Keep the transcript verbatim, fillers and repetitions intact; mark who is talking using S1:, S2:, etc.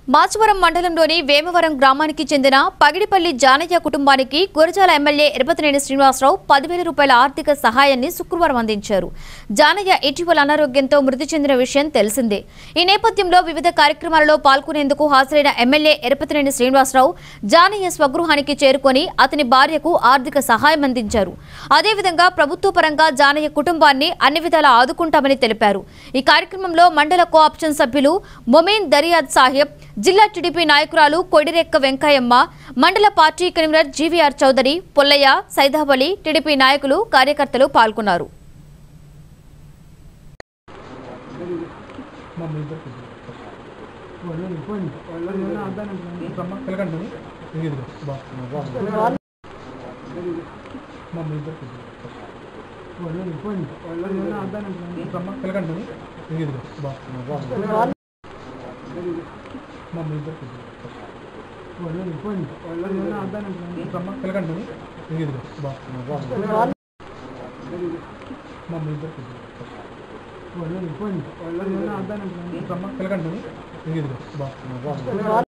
S1: మాచవరం మండలంలోని వేమవరం గ్రామానికి చెందిన పగిడిపల్లి జానయ్య కుటుంబానికి గురజాల ఎమ్మెల్యే ఎరపతినేని శ్రీనివాసరావు పదివేల రూపాయల ఆర్థిక సహాయాన్ని శుక్రవారం అందించారు. జానయ్య ఇటీవల అనారోగ్యంతో మృతి చెందిన విషయం తెలిసిందే. ఈ నేపథ్యంలో వివిధ కార్యక్రమాలలో పాల్గొనేందుకు హాజరైన ఎమ్మెల్యే ఎరపతినేని శ్రీనివాసరావు జానయ్య స్వగృహానికి చేరుకొని అతని భార్యకు ఆర్థిక సహాయం అందించారు. అదేవిధంగా ప్రభుత్వ పరంగా జానయ్య కుటుంబాన్ని అన్ని విధాలా ఆదుకుంటామని తెలిపారు. ఈ కార్యక్రమంలో మండల కోఆప్షన్ సభ్యులు మొమీన్ దరియాద్ సాహెబ్, జిల్లా టీడీపీ నాయకురాలు కొడిరెక్క వెంకయ్యమ్మ, మండల party convener GVR Chowdary, Pollayya, Saidavali, TDP నాయకులు, కార్యకర్తలు పాల్గొన్నారు.
S2: మమ్మీ ఇద్దరు వాళ్ళు పోయింది వాళ్ళు అర్థం పిల్లకండి ఇది బా మమ్మీ ఇద్దరు వాళ్ళు పోయింది వాళ్ళు అర్థం పిల్లకండి ఇది బా